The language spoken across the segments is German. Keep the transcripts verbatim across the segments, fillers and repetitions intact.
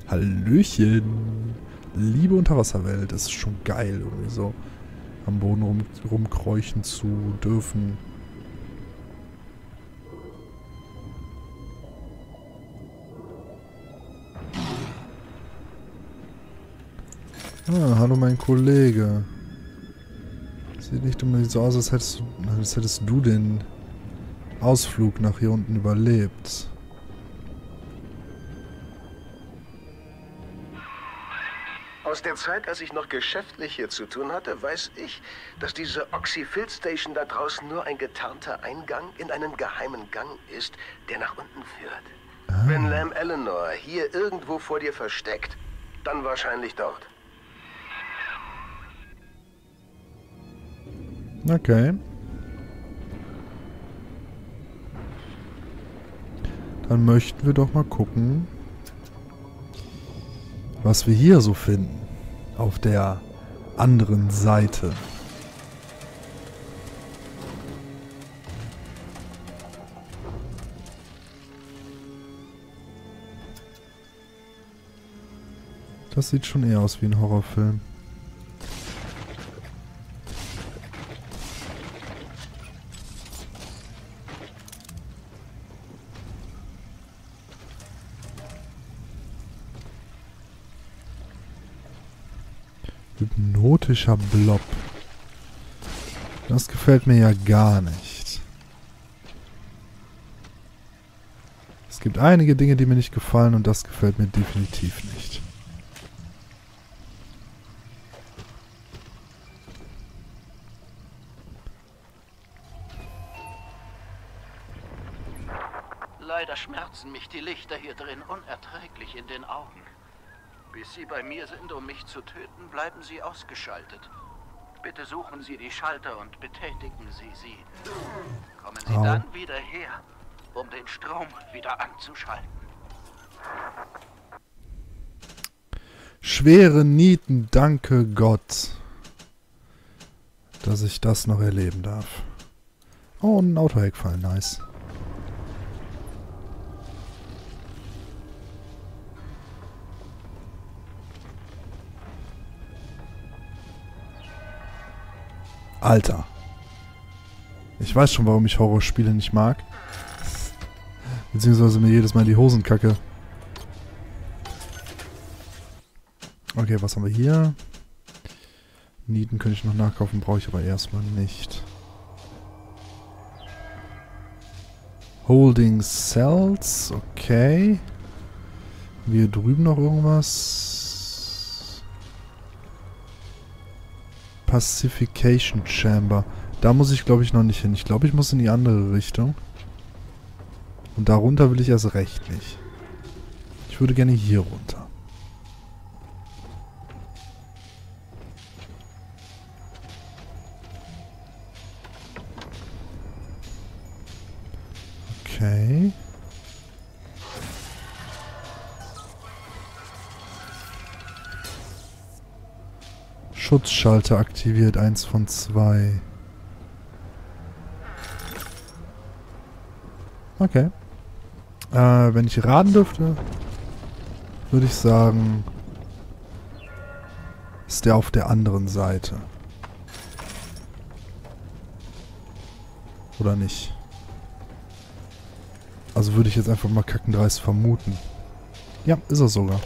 Hallöchen. Liebe Unterwasserwelt. Es ist schon geil, irgendwie so am Boden rum, rumkräuchen zu dürfen. Ah, hallo mein Kollege. Sieht nicht unbedingt so aus, als hättest, du, als hättest du den Ausflug nach hier unten überlebt. Aus der Zeit, als ich noch geschäftlich hier zu tun hatte, weiß ich, dass diese Oxy-Fill Station da draußen nur ein getarnter Eingang in einen geheimen Gang ist, der nach unten führt. Ah. Wenn Lam Eleanor hier irgendwo vor dir versteckt, dann wahrscheinlich dort. Okay. Dann möchten wir doch mal gucken, was wir hier so finden. Auf der anderen Seite. Das sieht schon eher aus wie ein Horrorfilm. Hypnotischer Blob. Das gefällt mir ja gar nicht. Es gibt einige Dinge, die mir nicht gefallen und das gefällt mir definitiv nicht. Leider schmerzen mich die Lichter hier drin unerträglich in den Augen. Bis Sie bei mir sind, um mich zu töten, bleiben Sie ausgeschaltet. Bitte suchen Sie die Schalter und betätigen Sie sie. Kommen Sie Au. dann wieder her, um den Strom wieder anzuschalten. Schwere Nieten, danke Gott, dass ich das noch erleben darf. Oh, ein Autoheckfall, nice. Alter. Ich weiß schon, warum ich Horrorspiele nicht mag. Beziehungsweise mir jedes Mal die Hosen kacke. Okay, was haben wir hier? Nieten könnte ich noch nachkaufen, brauche ich aber erstmal nicht. Holding Cells, okay. Haben wir hier drüben noch irgendwas? Pacification Chamber. Da muss ich, glaube ich, noch nicht hin. Ich glaube, ich muss in die andere Richtung. Und darunter will ich erst recht nicht. Ich würde gerne hier runter. Okay. Schutzschalter aktiviert, eins von zwei. Okay. Äh, wenn ich raten dürfte, würde ich sagen, ist der auf der anderen Seite. Oder nicht? Also würde ich jetzt einfach mal kackendreist vermuten. Ja, ist er sogar.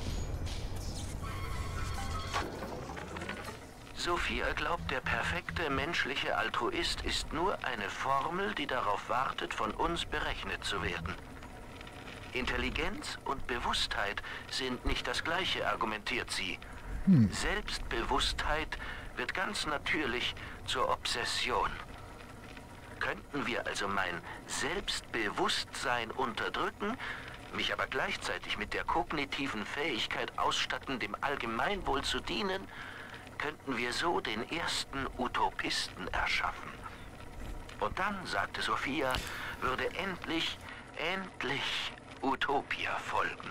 Sophia glaubt, der perfekte menschliche Altruist ist nur eine Formel, die darauf wartet, von uns berechnet zu werden. Intelligenz und Bewusstheit sind nicht das Gleiche, argumentiert sie. Hm. Selbstbewusstheit wird ganz natürlich zur Obsession. Könnten wir also mein Selbstbewusstsein unterdrücken, mich aber gleichzeitig mit der kognitiven Fähigkeit ausstatten, dem Allgemeinwohl zu dienen, könnten wir so den ersten Utopisten erschaffen. Und dann, sagte Sophia, würde endlich, endlich Utopia folgen.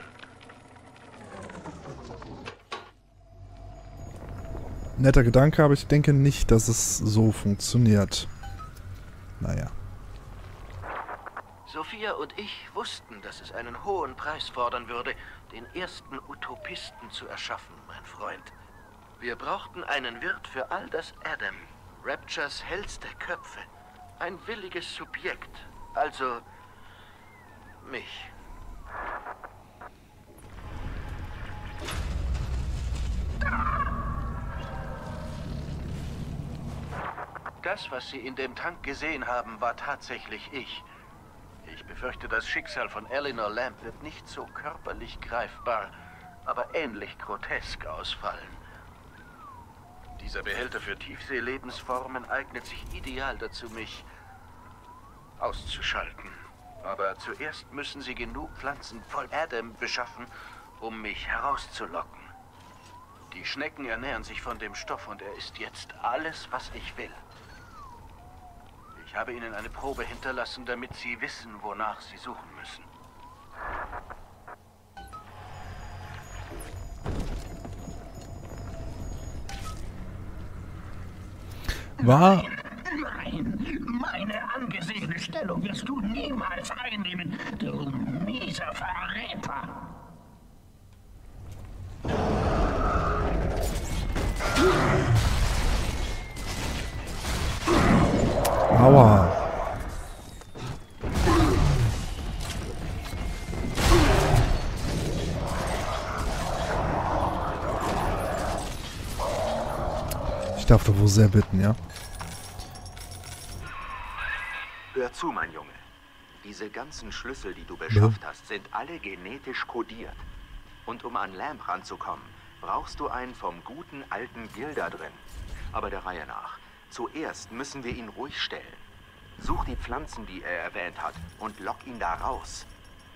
Netter Gedanke, aber ich denke nicht, dass es so funktioniert. Naja. Sophia und ich wussten, dass es einen hohen Preis fordern würde, den ersten Utopisten zu erschaffen, mein Freund. Wir brauchten einen Wirt für all das Adam, Raptures hellste Köpfe. Ein williges Subjekt, also mich. Das, was Sie in dem Tank gesehen haben, war tatsächlich ich. Ich befürchte, das Schicksal von Eleanor Lamb wird nicht so körperlich greifbar, aber ähnlich grotesk ausfallen. Dieser Behälter für Tiefseelebensformen eignet sich ideal dazu, mich auszuschalten. Aber zuerst müssen Sie genug Pflanzen voll Adam beschaffen, um mich herauszulocken. Die Schnecken ernähren sich von dem Stoff und er ist jetzt alles, was ich will. Ich habe Ihnen eine Probe hinterlassen, damit Sie wissen, wonach Sie suchen müssen. War... Nein, meine angesehene Stellung wirst du niemals einnehmen, du mieser Verräter. Aua. Ich darf doch wohl sehr bitten, ja? Hör zu, mein Junge. Diese ganzen Schlüssel, die du beschafft hast, sind alle genetisch kodiert. Und um an Lamb ranzukommen, brauchst du einen vom guten alten Gilda drin. Aber der Reihe nach. Zuerst müssen wir ihn ruhig stellen. Such die Pflanzen, die er erwähnt hat, und lock ihn da raus.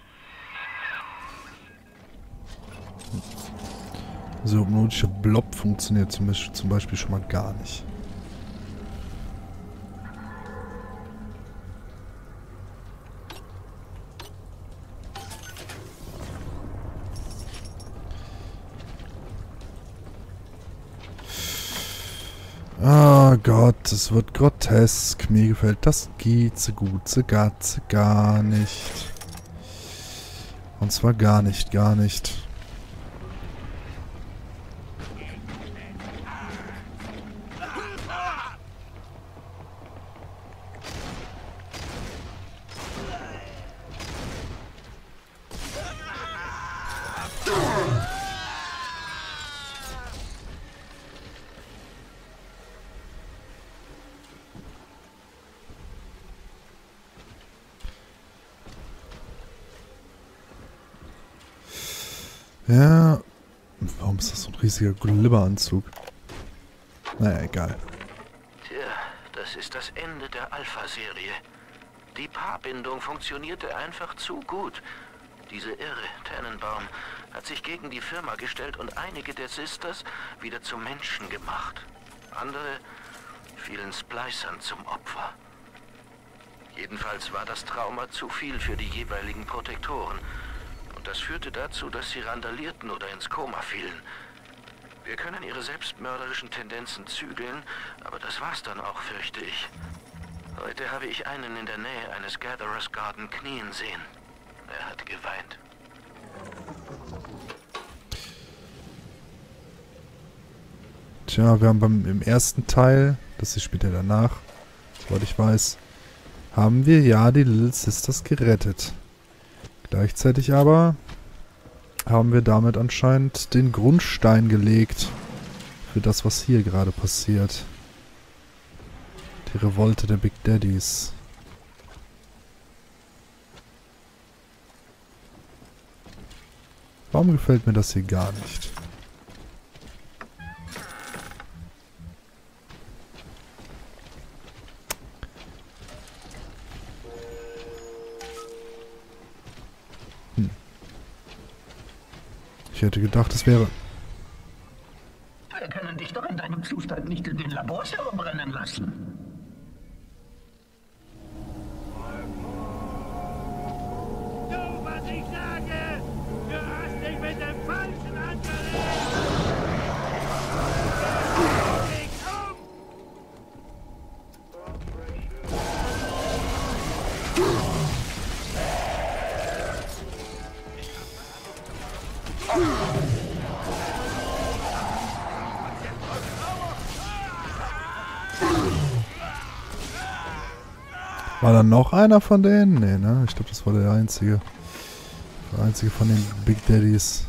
So, hypnotischer Blob funktioniert zum Beispiel, zum Beispiel schon mal gar nicht. Oh Gott, es wird grotesk. Mir gefällt das geht so gut, so ganz gar nicht. Und zwar gar nicht, gar nicht. Ja, warum ist das so ein riesiger Glibberanzug? Naja, egal. Tja, das ist das Ende der Alpha-Serie. Die Paarbindung funktionierte einfach zu gut. Diese irre Tannenbaum hat sich gegen die Firma gestellt und einige der Sisters wieder zu Menschen gemacht. Andere fielen Splicern zum Opfer. Jedenfalls war das Trauma zu viel für die jeweiligen Protektoren. Und das führte dazu, dass sie randalierten oder ins Koma fielen. Wir können ihre selbstmörderischen Tendenzen zügeln, aber das war's dann auch, fürchte ich. Heute habe ich einen in der Nähe eines Gatherers Garden knien sehen. Er hat geweint. Tja, wir haben beim im ersten Teil, das ist später danach, soweit ich weiß, haben wir ja die Little Sisters gerettet. Gleichzeitig aber haben wir damit anscheinend den Grundstein gelegt für das, was hier gerade passiert. Die Revolte der Big Daddies. Warum gefällt mir das hier gar nicht? Hm. Ich hätte gedacht, es wäre... Wir können dich doch in deinem Zustand nicht in den Labors herumrennen lassen. Du, was ich sage! Du hast dich mit dem Falschen angelegt! Leg um! War da noch einer von denen? Nee, ne? Ich glaube, das war der einzige. Der einzige von den Big Daddies.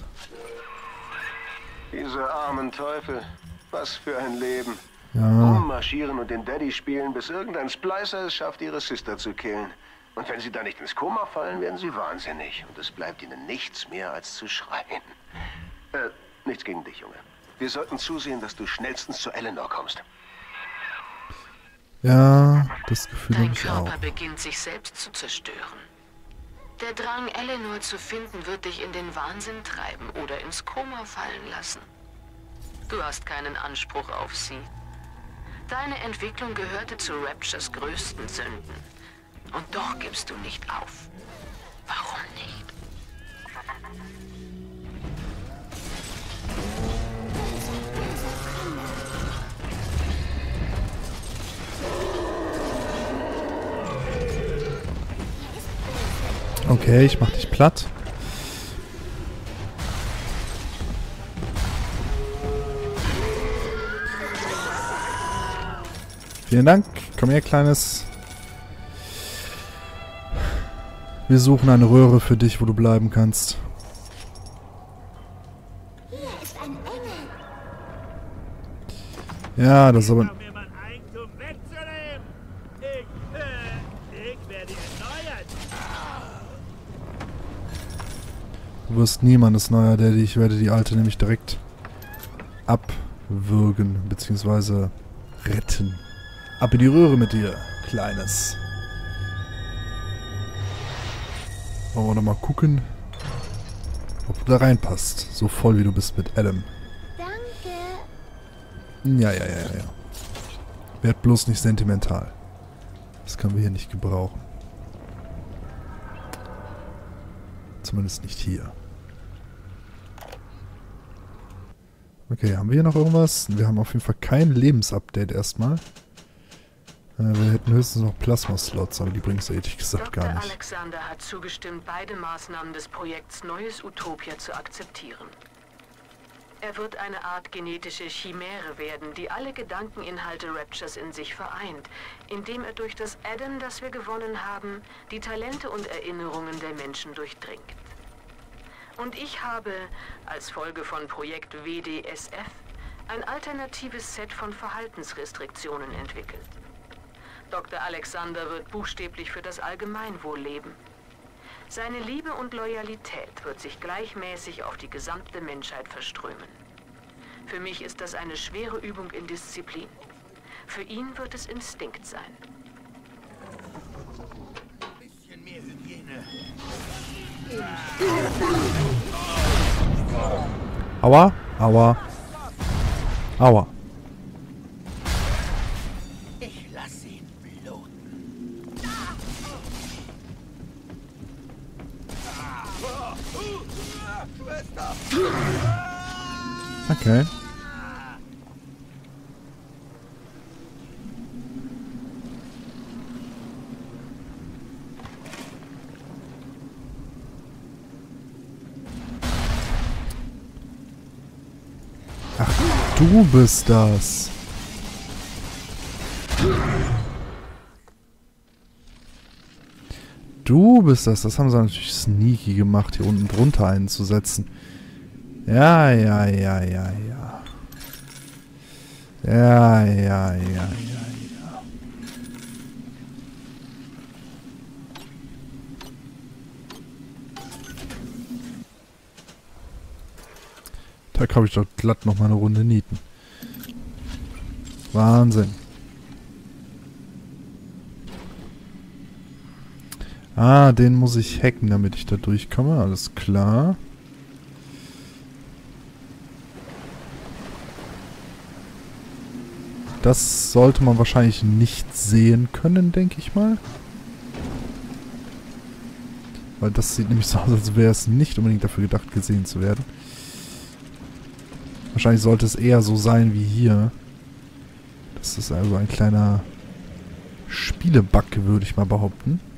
Diese armen Teufel. Was für ein Leben. Ja. Rummarschieren und den Daddy spielen, bis irgendein Splicer es schafft, ihre Sister zu killen. Und wenn sie da nicht ins Koma fallen, werden sie wahnsinnig. Und es bleibt ihnen nichts mehr, als zu schreien. Äh, nichts gegen dich, Junge. Wir sollten zusehen, dass du schnellstens zu Eleanor kommst. Ja, das Gefühl habe Dein ich auch. Körper beginnt sich selbst zu zerstören. Der Drang, Eleanor zu finden, wird dich in den Wahnsinn treiben oder ins Koma fallen lassen. Du hast keinen Anspruch auf sie. Deine Entwicklung gehörte zu Raptures größten Sünden. Und doch gibst du nicht auf. Warum nicht? Okay, ich mach dich platt. Vielen Dank. Komm her, Kleines. Wir suchen eine Röhre für dich, wo du bleiben kannst. Hier ist ein Engel. Ja, das ist aber... Um mir mein Eigentum wegzunehmen. Ich, äh, ich werde erneuert. Du wirst niemandes neuer Daddy. Ich werde die alte nämlich direkt abwürgen, beziehungsweise retten. Ab in die Röhre mit dir, Kleines. Wollen wir noch mal gucken, ob du da reinpasst. So voll wie du bist mit Adam. Danke. Ja, ja, ja, ja, ja. Werd bloß nicht sentimental. Das können wir hier nicht gebrauchen. Zumindest nicht hier. Okay, haben wir hier noch irgendwas? Wir haben auf jeden Fall kein Lebensupdate erstmal. Äh, wir hätten höchstens noch Plasma-Slots, aber die bringen es ehrlich gesagt gar Doktor nicht. Alexander hat zugestimmt, beide Maßnahmen des Projekts Neues Utopia zu akzeptieren. Er wird eine Art genetische Chimäre werden, die alle Gedankeninhalte Raptures in sich vereint, indem er durch das Adam, das wir gewonnen haben, die Talente und Erinnerungen der Menschen durchdringt. Und ich habe, als Folge von Projekt W D S F, ein alternatives Set von Verhaltensrestriktionen entwickelt. Doktor Alexander wird buchstäblich für das Allgemeinwohl leben. Seine Liebe und Loyalität wird sich gleichmäßig auf die gesamte Menschheit verströmen. Für mich ist das eine schwere Übung in Disziplin. Für ihn wird es Instinkt sein. Bisschen mehr Hygiene. Aua, aua, aua. Ich lass ihn bluten. Okay. Ach, du bist das. Du bist das. Das haben sie natürlich sneaky gemacht, hier unten drunter einzusetzen. Ja, ja, ja, ja, ja. Ja, ja, ja, ja, ja. Da kann ich doch glatt noch mal eine Runde nieten. Wahnsinn. Ah, den muss ich hacken, damit ich da durchkomme. Alles klar. Das sollte man wahrscheinlich nicht sehen können, denke ich mal. Weil das sieht nämlich so aus, als wäre es nicht unbedingt dafür gedacht, gesehen zu werden. Wahrscheinlich sollte es eher so sein wie hier. Das ist also ein kleiner Spielebug, würde ich mal behaupten.